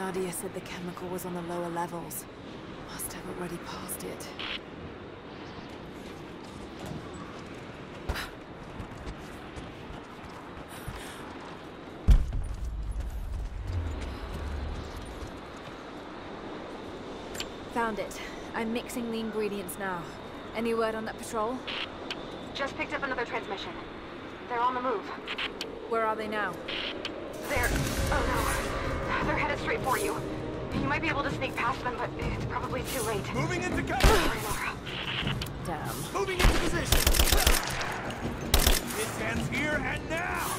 Nadia said the chemical was on the lower levels. Must have already passed it. Found it. I'm mixing the ingredients now. Any word on that patrol? Just picked up another transmission. They're on the move. Where are they now? They're... oh no. They're headed straight for you. You might be able to sneak past them, but it's probably too late. Moving into cover! Sorry, Laura. Damn. Moving into position! It ends here and now!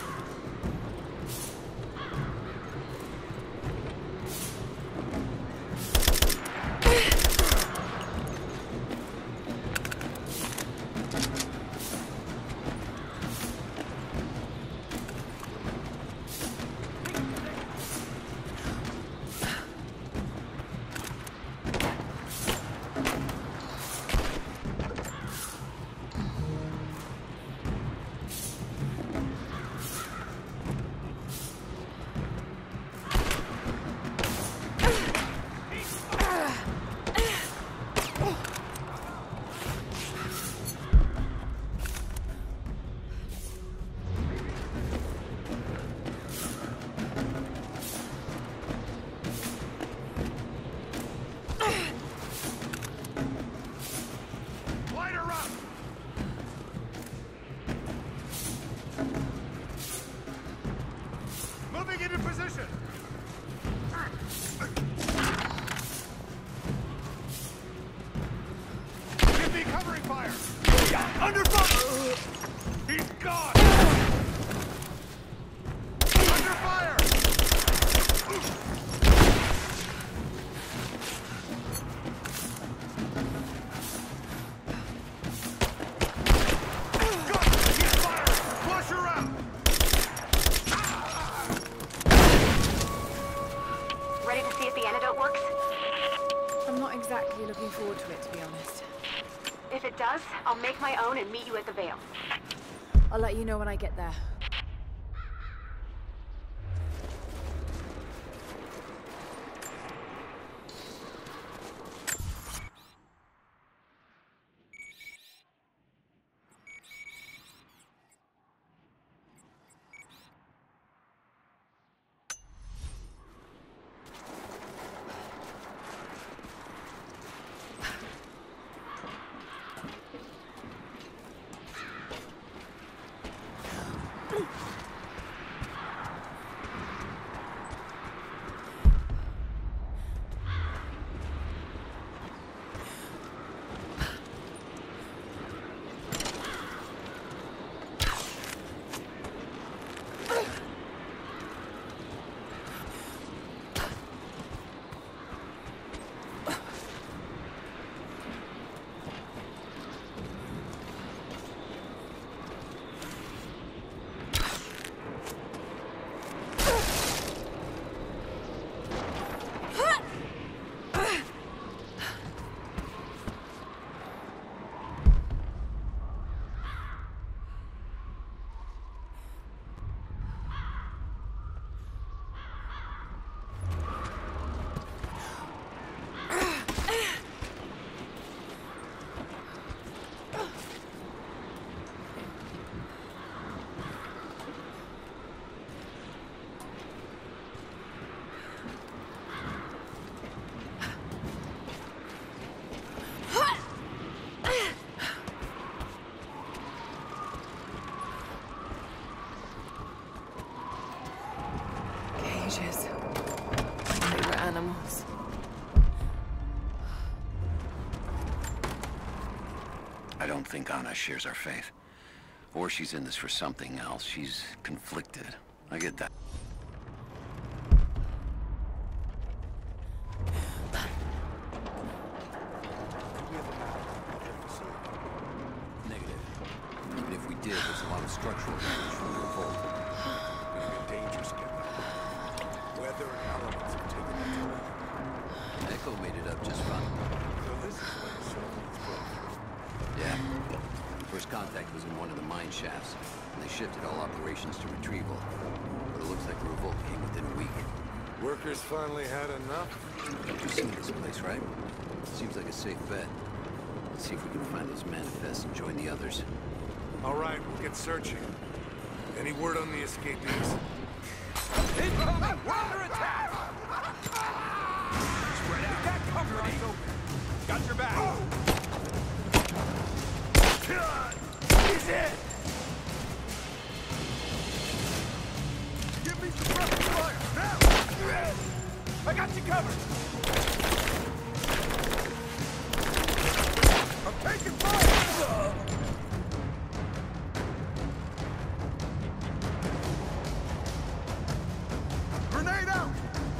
Moving into position! Give me covering fire! Under fire! He's gone! Under fire! He's firing! Flush her out! Ready to see if the antidote works? I'm not exactly looking forward to it, to be honest. If it does, I'll make my own and meet you at the Vale. I'll let you know when I get there. Cages. They were animals. I don't think Anna shares our faith. Or she's in this for something else. She's conflicted. I get that. Negative. Even if we did, there's a lot of structural damage from the revolt. We're in danger, Skipper. Weather and elements have taken it toll. Echo made it up just fine. So this is where the Soviets broke. Yeah. First contact was in one of the mine shafts, and they shifted all operations to retrieval. But it looks like the revolt came within a week. Workers finally had enough? You've seen this place, right? Seems like a safe bet. Let's see if we can find those manifests and join the others. All right, we'll get searching. Any word on the escapees? Incoming! We're under attack! Spread out! Got company! Got your back! He's in! Give me some rapid fire! Now! I got you covered! I'm taking fire! Grenade out!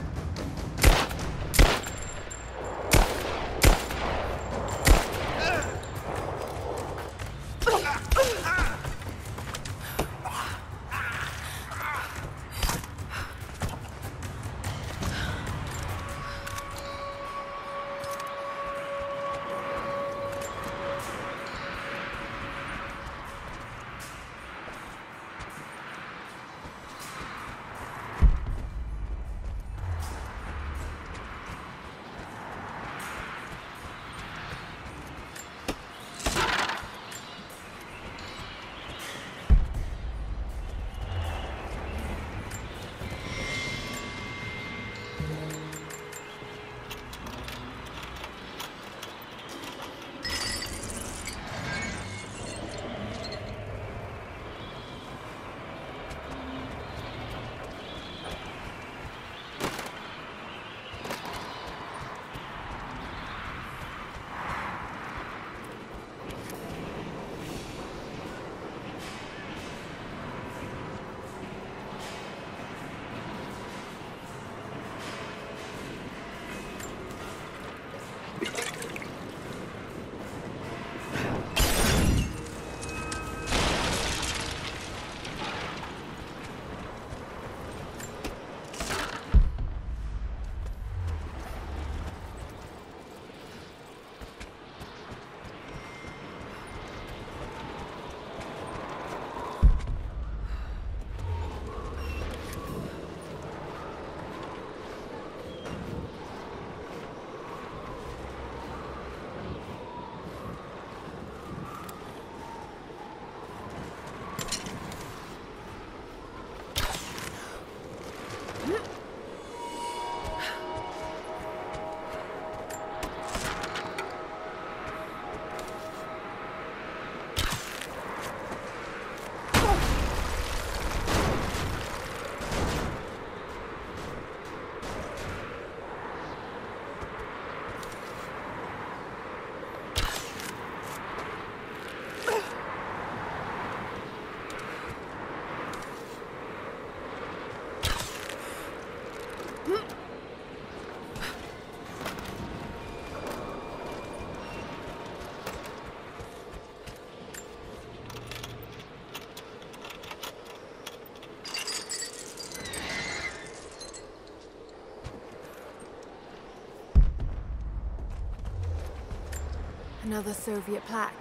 Another Soviet plaque.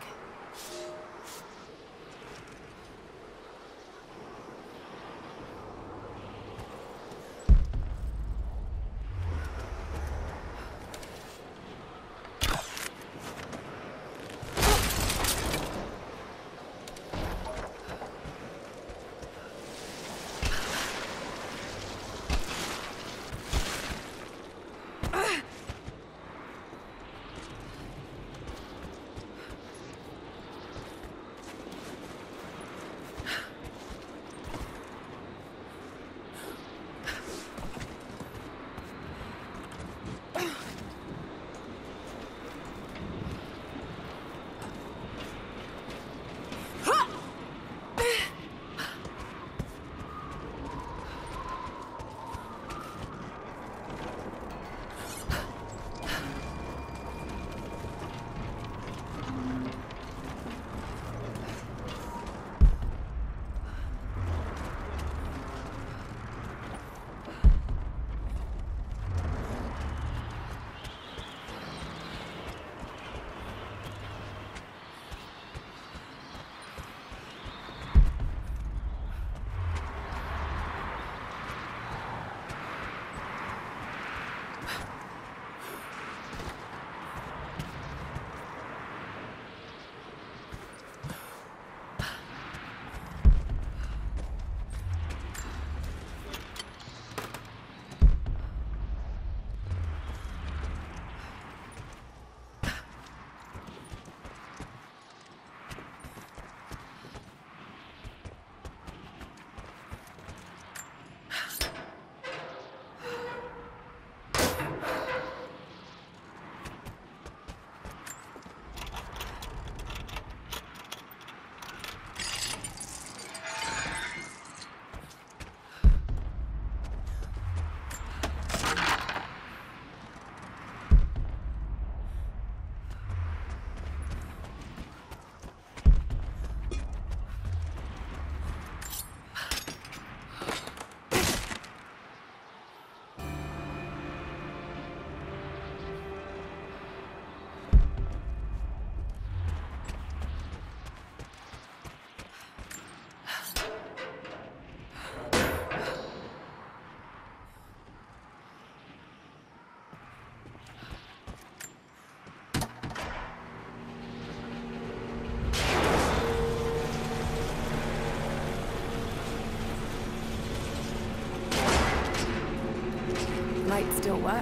work?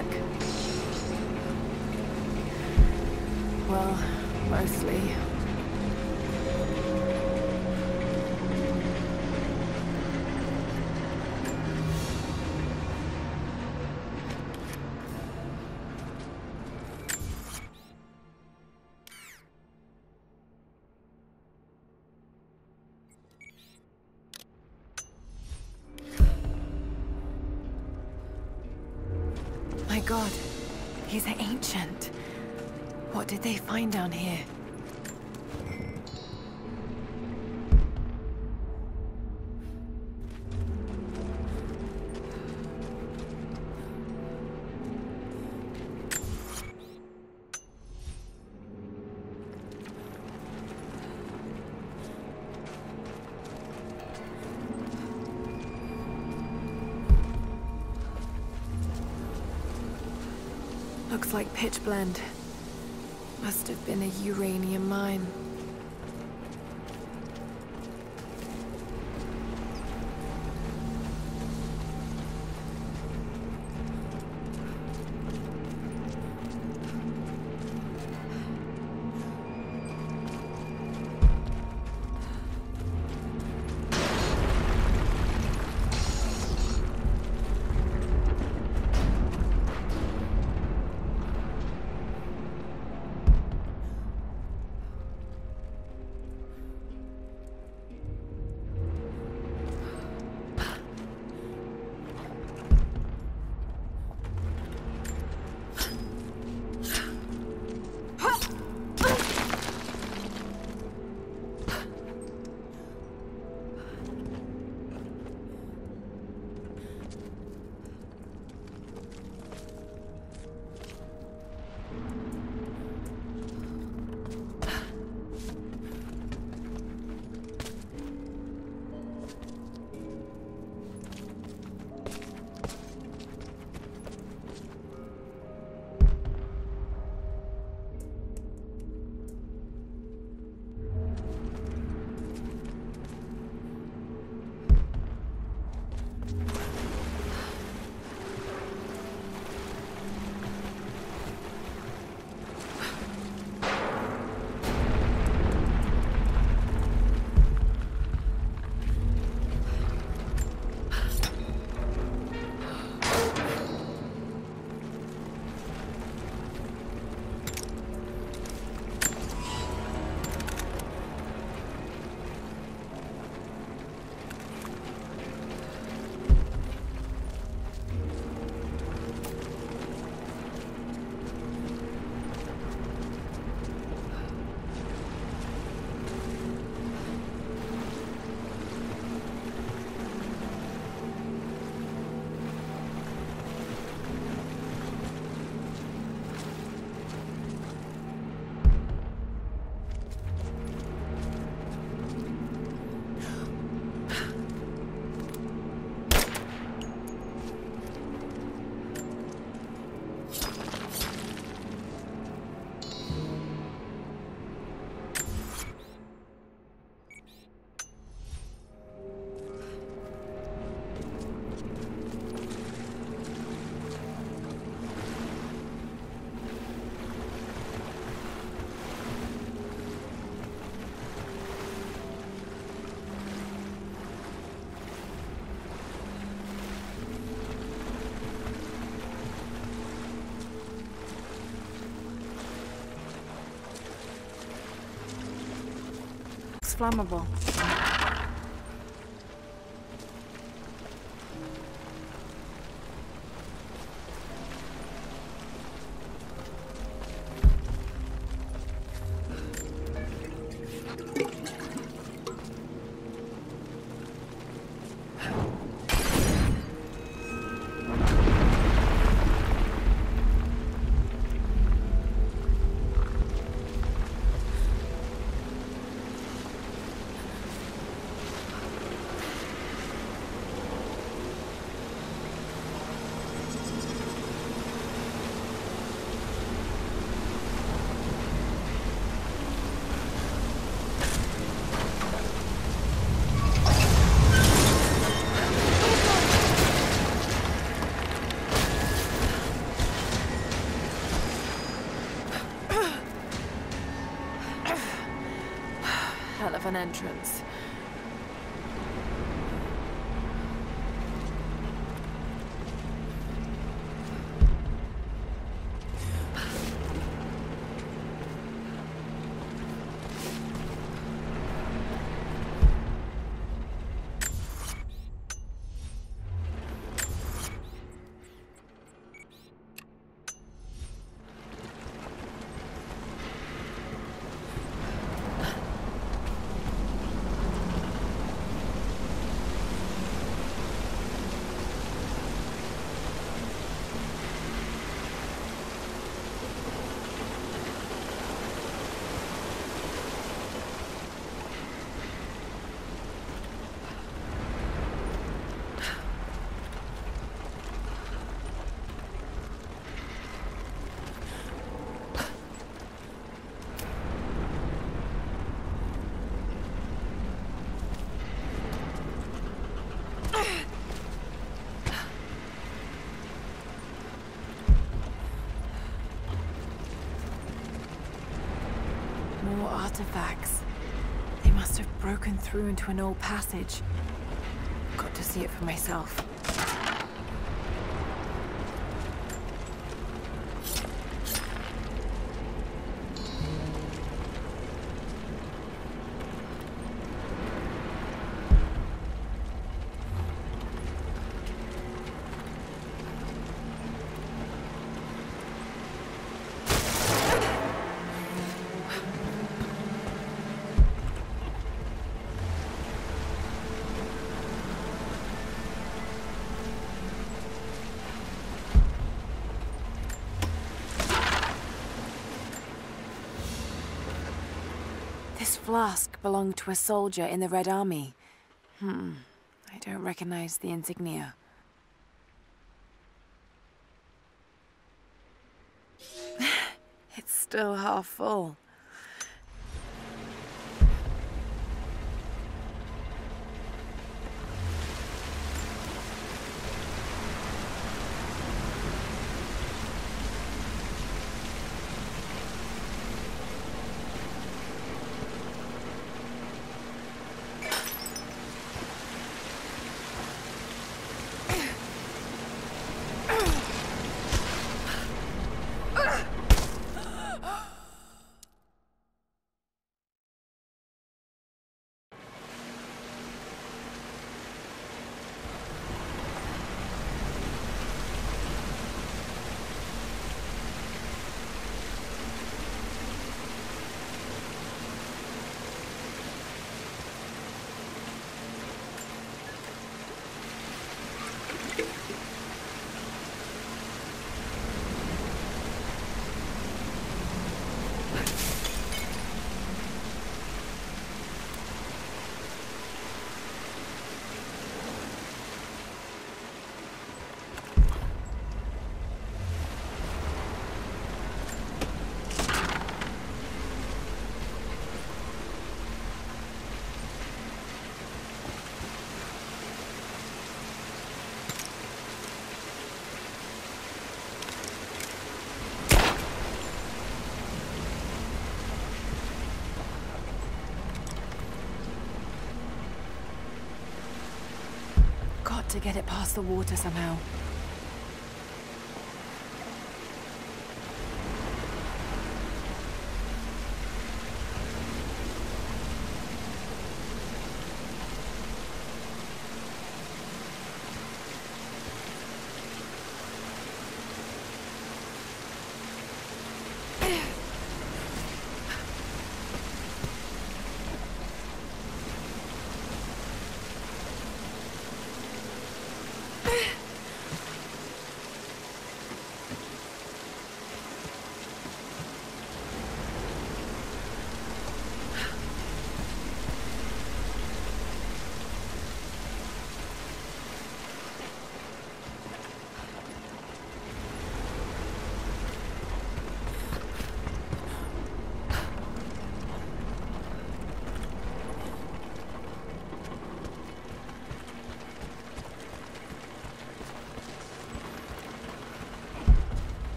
Well, mostly. My God, he's ancient. What did they find down here? Looks like pitch blende. Must have been a uranium mine. Flammable. an entrance. More artifacts. They must have broken through into an old passage. Got to see it for myself. This flask belonged to a soldier in the Red Army. I don't recognize the insignia. It's still half full. Got to get it past the water somehow.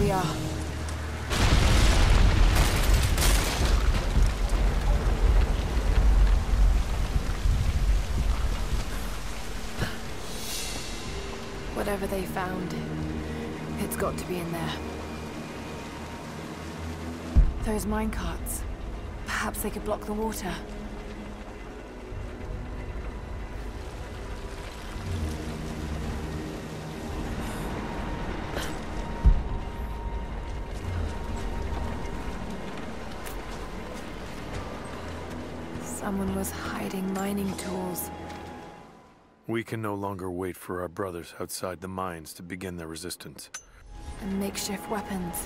we are. Whatever they found, it's got to be in there. Those minecarts. Perhaps they could block the water. Someone was hiding mining tools. We can no longer wait for our brothers outside the mines to begin their resistance. And makeshift weapons.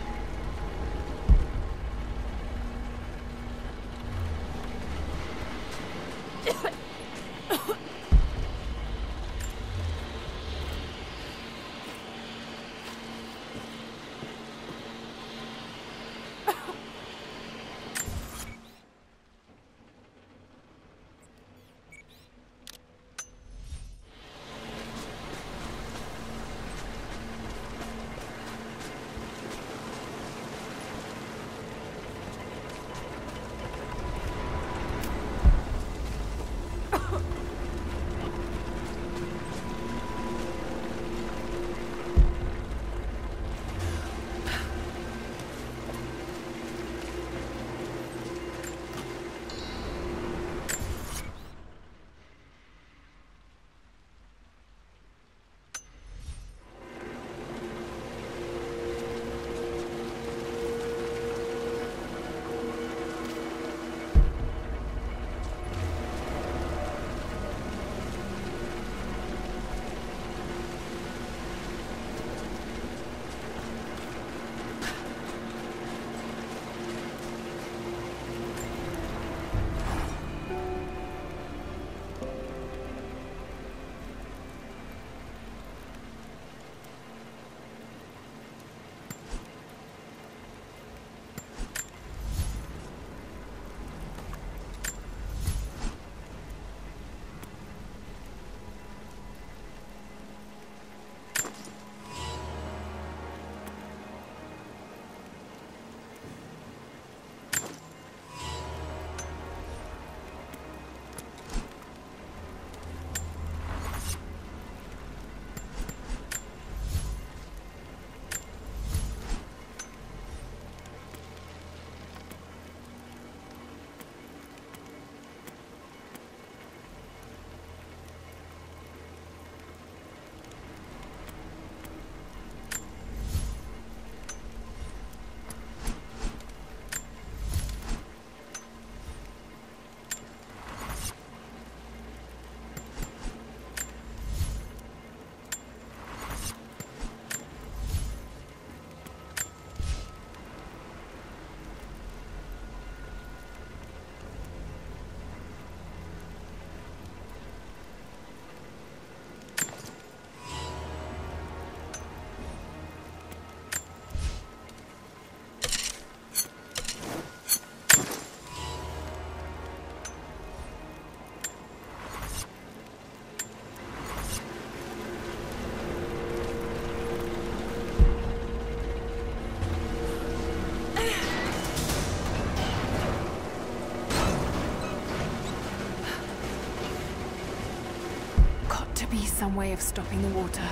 Be some way of stopping the water.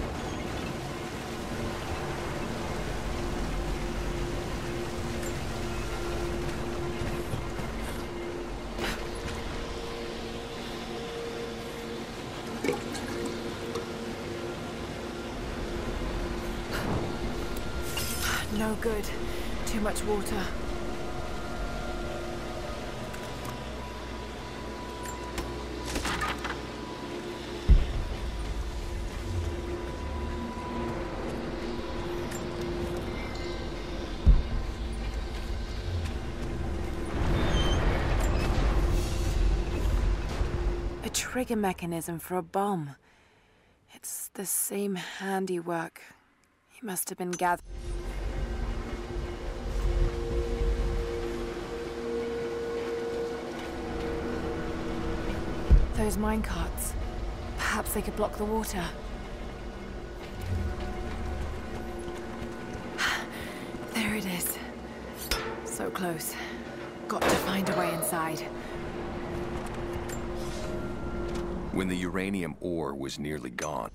No good. Too much water. A trigger mechanism for a bomb. It's the same handiwork. He must have been gathered. Those minecarts. Perhaps they could block the water. So close. Got to find a way inside. When the uranium ore was nearly gone,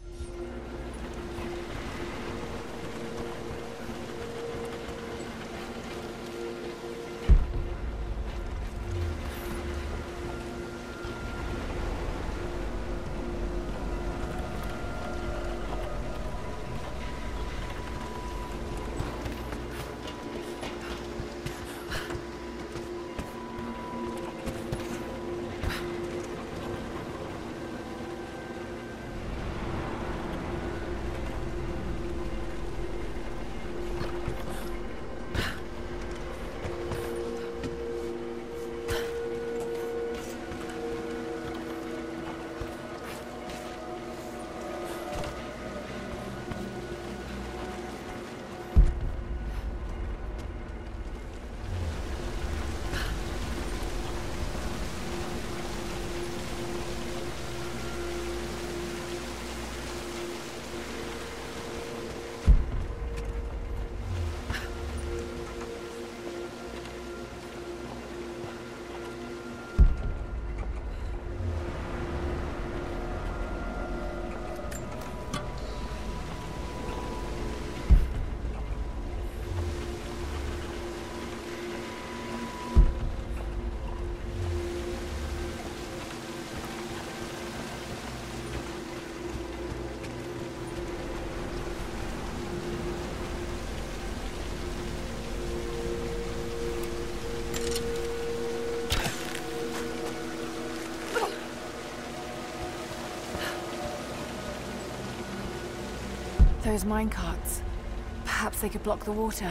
Those minecarts. Perhaps they could block the water.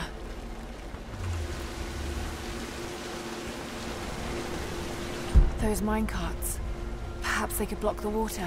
Those minecarts. Perhaps they could block the water.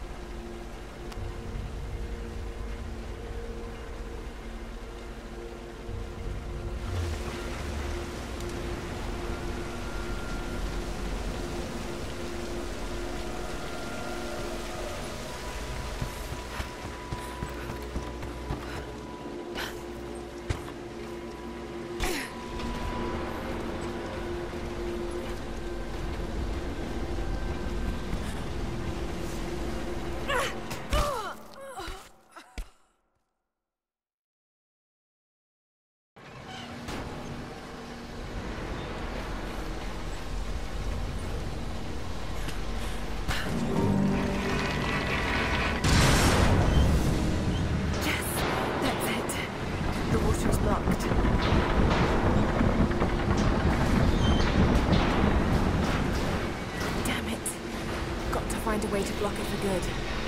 Find a way to block it for good.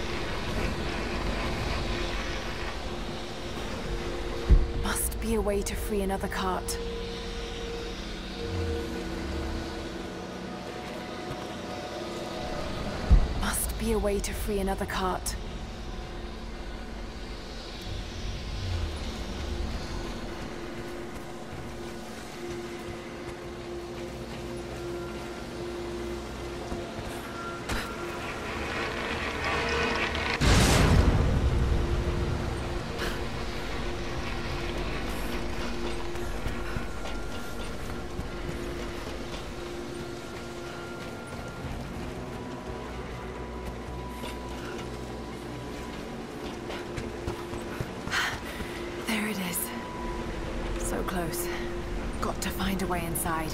Must be a way to free another cart. Must be a way to free another cart. So close. Got to find a way inside.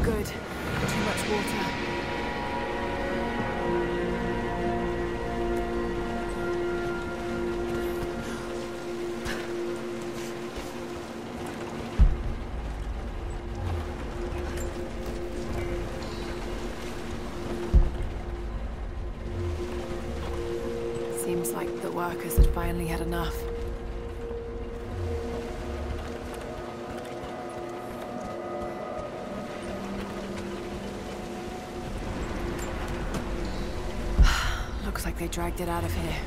good. Too much water. Seems like the workers had finally had enough. Looks like they dragged it out of here.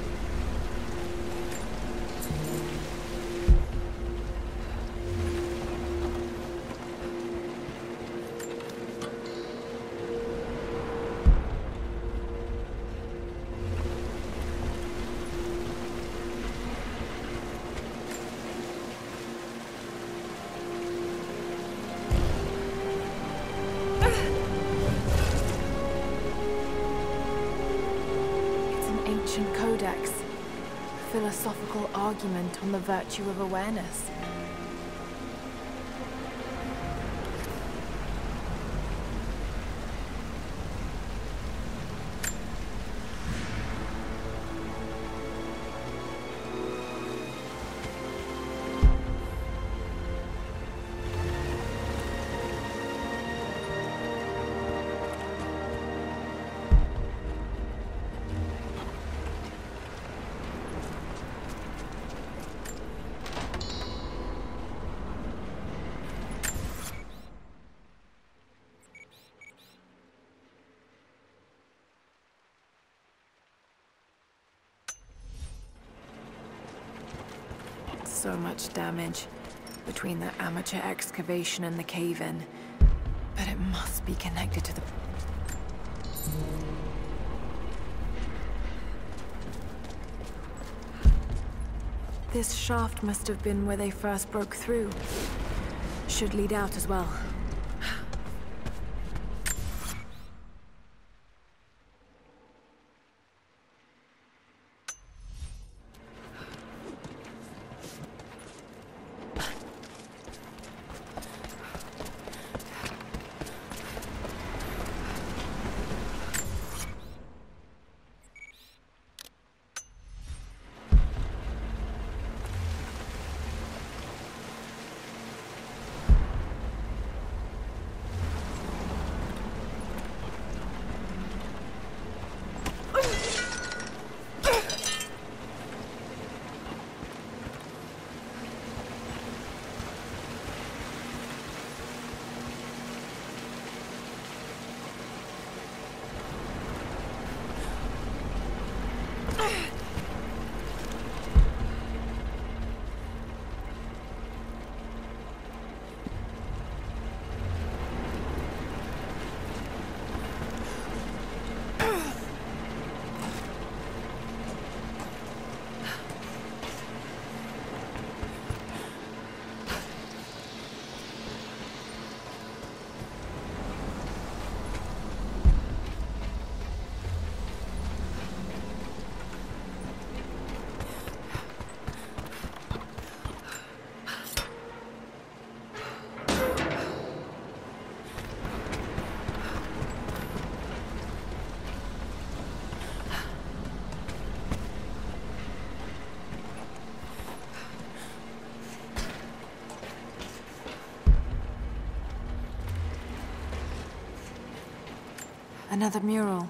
Ancient codex. Philosophical argument on the virtue of awareness. So much damage between the amateur excavation and the cave-in. But it must be connected to the... This shaft must have been where they first broke through. Should lead out as well. Another mural.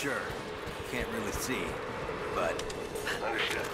sure. Can't really see, but... Understood.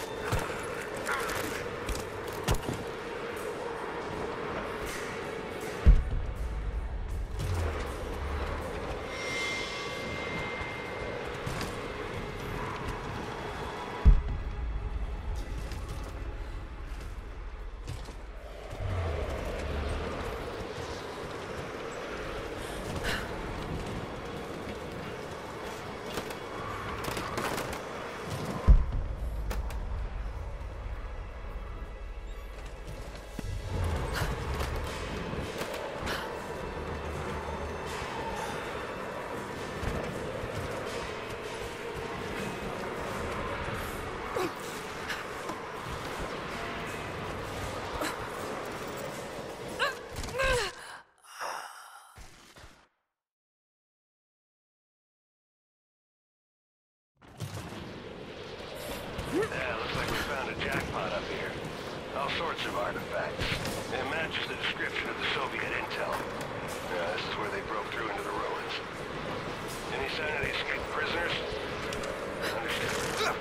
Yeah, looks like we found a jackpot up here. All sorts of artifacts. It matches the description of the Soviet intel. Yeah, this is where they broke through into the ruins. Any sign of the escaped prisoners? Understood.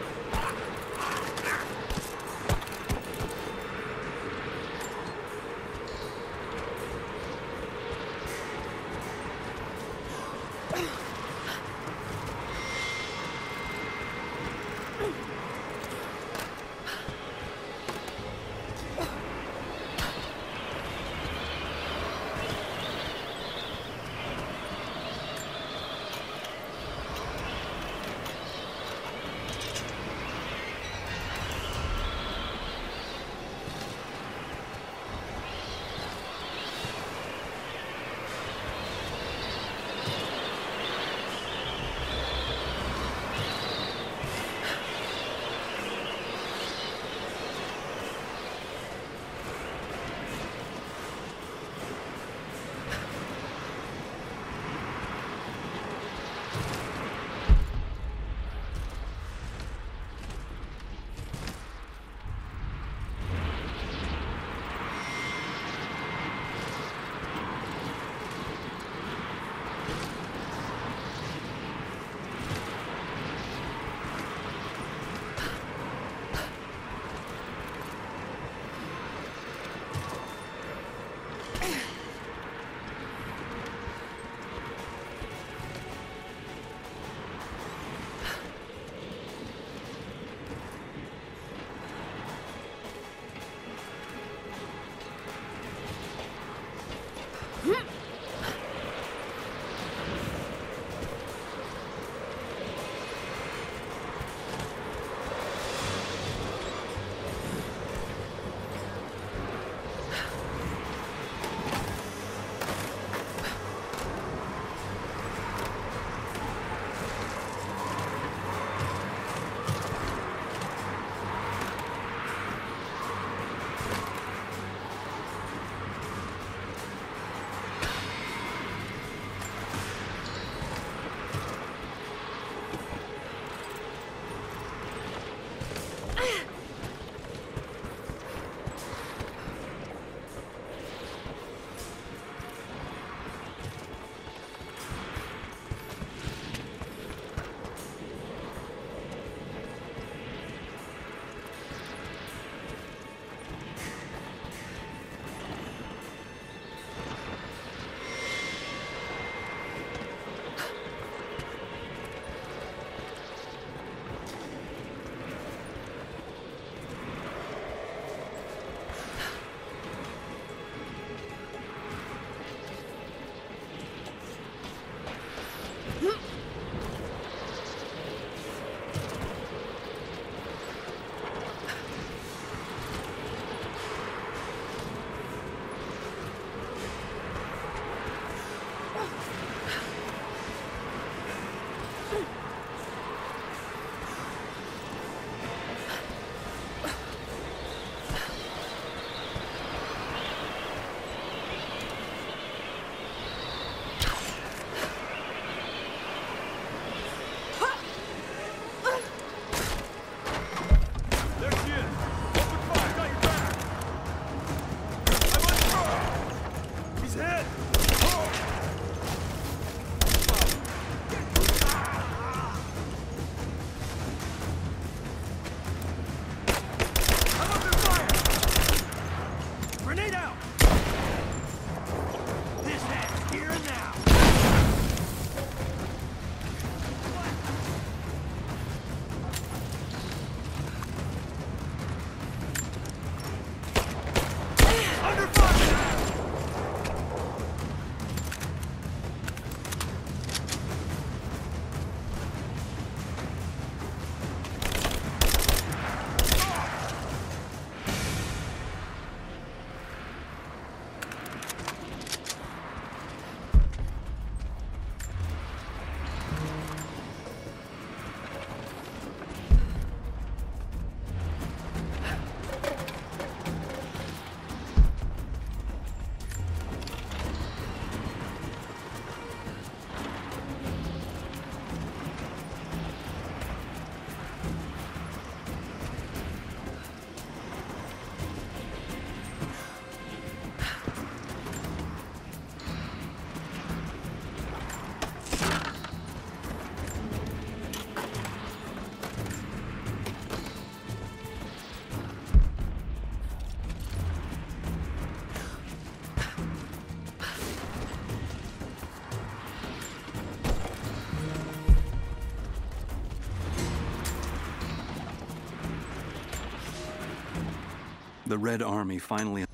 The Red Army finally